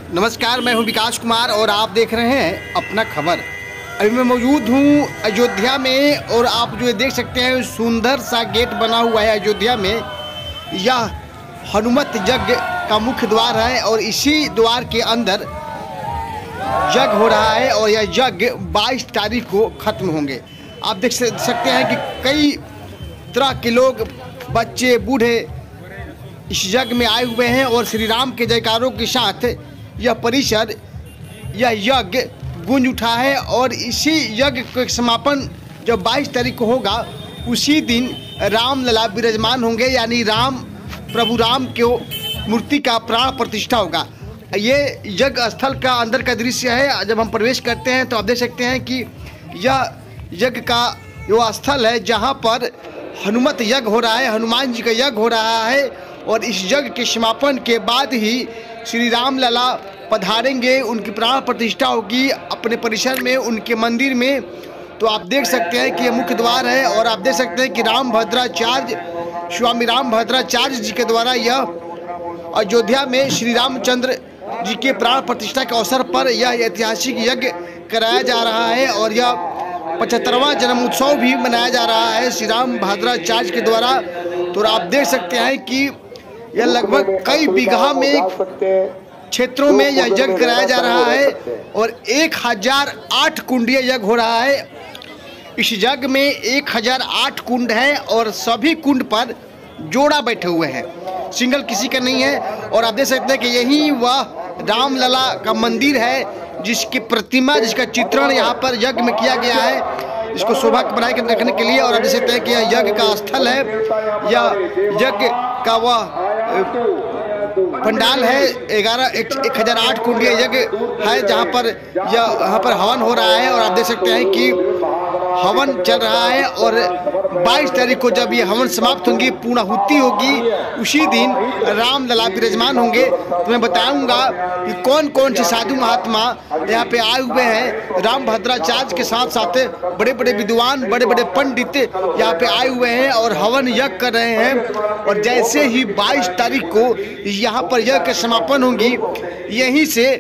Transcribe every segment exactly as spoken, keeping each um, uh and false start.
नमस्कार, मैं हूं विकास कुमार और आप देख रहे हैं अपना खबर। अभी मैं मौजूद हूं अयोध्या में और आप जो देख सकते हैं सुंदर सा गेट बना हुआ है अयोध्या में। यह हनुमत यज्ञ का मुख्य द्वार है और इसी द्वार के अंदर यज्ञ हो रहा है और यह यज्ञ बाईस तारीख को खत्म होंगे। आप देख सकते हैं कि कई तरह के लोग, बच्चे, बूढ़े इस यज्ञ में आए हुए हैं और श्री राम के जयकारों के साथ यह परिसर, यह यज्ञ गूंज उठा है। और इसी यज्ञ का समापन जब बाईस तारीख को होगा उसी दिन रामलला विराजमान होंगे, यानी राम प्रभु राम के मूर्ति का प्राण प्रतिष्ठा होगा। ये यज्ञ स्थल का अंदर का दृश्य है। जब हम प्रवेश करते हैं तो आप देख सकते हैं कि यह यज्ञ का वो स्थल है जहाँ पर हनुमत यज्ञ हो रहा है, हनुमान जी का यज्ञ हो रहा है। और इस यज्ञ के समापन के बाद ही श्री राम लला पधारेंगे, उनकी प्राण प्रतिष्ठा होगी अपने परिसर में, उनके मंदिर में। तो आप देख सकते हैं कि यह मुख्य द्वार है और आप देख सकते हैं कि रामभद्राचार्य, स्वामी रामभद्राचार्य जी के द्वारा यह अयोध्या में श्री रामचंद्र जी के प्राण प्रतिष्ठा के अवसर पर यह ऐतिहासिक यज्ञ कराया जा रहा है। और यह पचहत्तरवां जन्म उत्सव भी मनाया जा रहा है श्री रामभद्राचार्य के द्वारा। तो आप देख सकते हैं कि यह लगभग कई बीघा में क्षेत्रों में यह यज्ञ कराया जा रहा है और एक हजार आठ कुंडीय यज्ञ हो रहा है। इस यज्ञ में एक हजार आठ कुंड हैं और सभी कुंड पर जोड़ा बैठे हुए हैं, सिंगल किसी का नहीं है। और आप देख सकते हैं कि यही वह रामलला का मंदिर है जिसकी प्रतिमा, जिसका चित्रण यहाँ पर यज्ञ में किया गया है, इसको शोभा बनाए रखने के लिए। और आप देख सकते हैं कि यह यज्ञ का स्थल है, यह यज्ञ का वह पंडाल है। ग्यारह एक, एक हजार आठ कुंडीय यज्ञ है जहाँ पर यह यहाँ पर हवन हो रहा है। और आप देख सकते हैं कि हवन चल रहा है और बाईस तारीख को जब ये हवन समाप्त होंगी, पूर्णाहुति होगी, उसी दिन रामलला विराजमान होंगे। तो मैं बताऊंगा कि कौन कौन से साधु महात्मा यहाँ पे आए हुए हैं। रामभद्राचार्य के साथ साथ बड़े बड़े विद्वान, बड़े बड़े पंडित यहाँ पे आए हुए हैं और हवन यज्ञ कर रहे हैं। और जैसे ही बाईस तारीख को यहाँ पर यज्ञ का समापन होंगी, यहीं से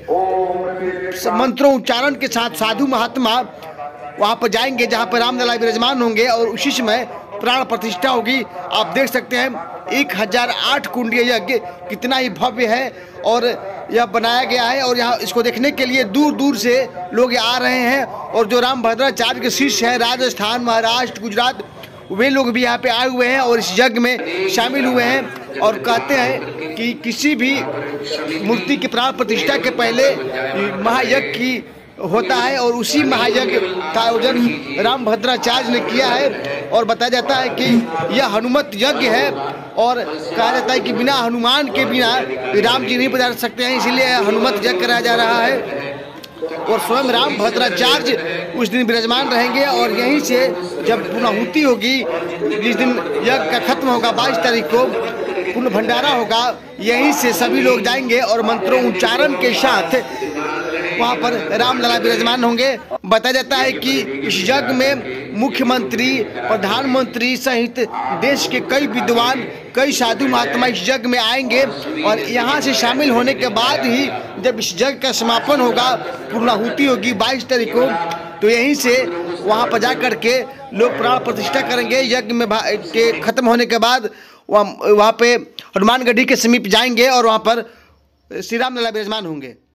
मंत्रों उच्चारण के साथ साधु महात्मा वहाँ पर जाएंगे जहाँ पर रामलला विराजमान होंगे और उसी समय प्राण प्रतिष्ठा होगी। आप देख सकते हैं एक हजार आठ कुंडीय यज्ञ कितना ही भव्य है और यह बनाया गया है। और यहाँ इसको देखने के लिए दूर दूर से लोग आ रहे हैं। और जो रामभद्राचार्य के शिष्य हैं राजस्थान, महाराष्ट्र, गुजरात, वे लोग भी यहाँ पे आए हुए हैं और इस यज्ञ में शामिल हुए हैं। और कहते हैं कि किसी भी मूर्ति की प्राण प्रतिष्ठा के पहले महायज्ञ की होता है और उसी महायज्ञ का आयोजन रामभद्राचार्य ने किया है। और बताया जाता है कि यह हनुमत यज्ञ है और कहा जाता है कि बिना हनुमान के बिना राम जी नहीं पधार सकते हैं, इसीलिए हनुमत यज्ञ कराया जा रहा है। और स्वयं रामभद्राचार्य उस दिन विराजमान रहेंगे और यहीं से जब पूर्णाहुति होगी, जिस दिन यज्ञ का खत्म होगा बाईस तारीख को, पूर्ण भंडारा होगा, यहीं से सभी लोग जाएंगे और मंत्रों उच्चारण के साथ वहाँ पर रामलला विराजमान होंगे। बताया जाता है कि इस यज्ञ में मुख्यमंत्री, प्रधानमंत्री सहित देश के कई विद्वान, कई साधु महात्मा इस यज्ञ में आएंगे और यहाँ से शामिल होने के बाद ही जब इस यज्ञ का समापन होगा, पूर्णाहुति होगी बाईस तारीख को, तो यहीं से वहाँ पर जा कर के लोग प्राण प्रतिष्ठा करेंगे। यज्ञ में के खत्म होने के बाद वहाँ वहाँ पे हनुमानगढ़ी के समीप जाएंगे और वहाँ पर श्री रामलला विराजमान होंगे।